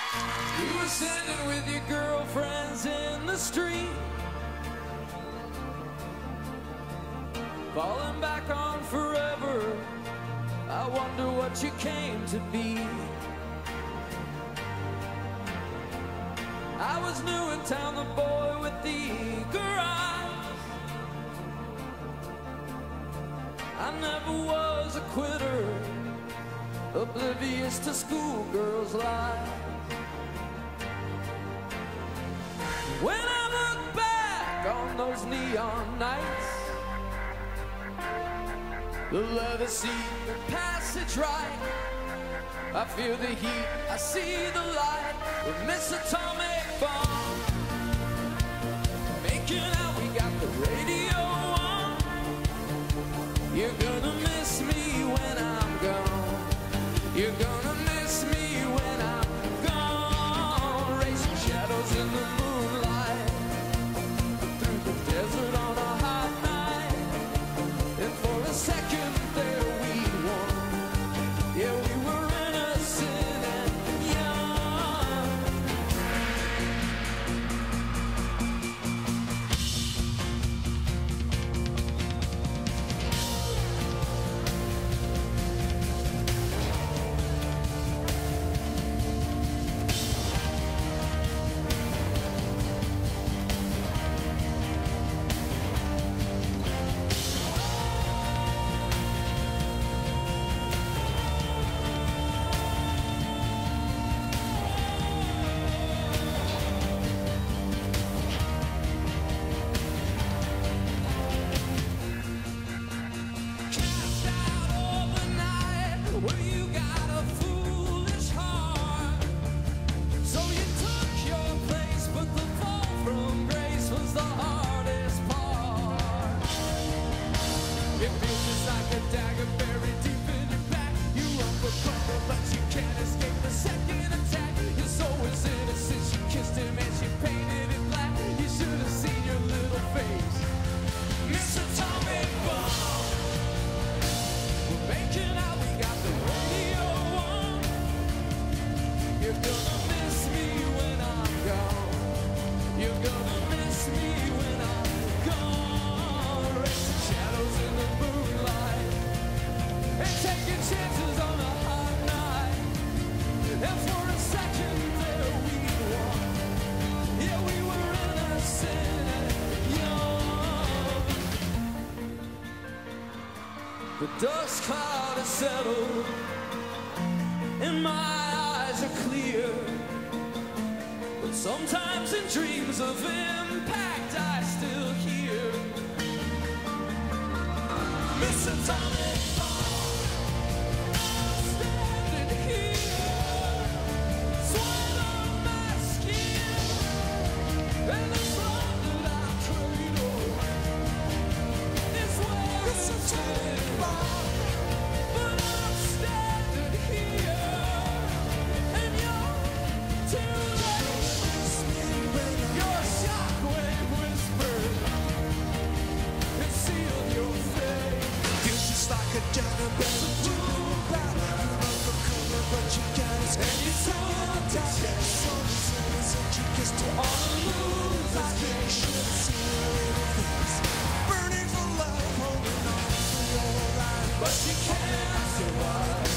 You were standing with your girlfriends in the street, falling back on forever. I wonder what you came to be. I was new in town, the boy with the eager eyes. I never was a quitter, oblivious to schoolgirls' lies. When I look back on those neon nights, the leather seat, the passage right, I feel the heat, I see the light. We miss atomic bomb, making out we got the radio on. You're gonna miss me when I'm gone. You're gonna miss me when I'm gone. Racing shadows in the moonlight, through the desert on a hot night. And for a second there we won. Yeah, we were innocent and young. Well, you got a foolish heart, so you took your place, but the fall from grace was the hardest part. It feels just like a dagger buried deep in your back. You run for cover, but you can't escape the second attack. Your soul was innocent, she kissed him and she painted it black. You should have seen your little face, Miss Atomic Bomb. We're making out, we got the radio on. You're gonna miss me when I'm gone. You're gonna miss me when I'm gone. Racing shadows in the moonlight, and taking chances on a hot night. And for a second there we won. Yeah, we were innocent and young. The dust cloud has settled, and my eyes are clear. But sometimes in dreams of impact I still hear Miss Atomic Bomb. I'm standing here, sweat on my skin, and the song that I cradle is where it's Atomic Bomb. But I'm standing here, and you're too late. Your shockwave whispered and sealed your fate. Feels just like a dollar bill to move out. You run for cover, but you can't escape. And you took the chance So innocent, you kissed her on a loser's You game. should have seen her little face, burning for love, holding on for your life. But she can't survive.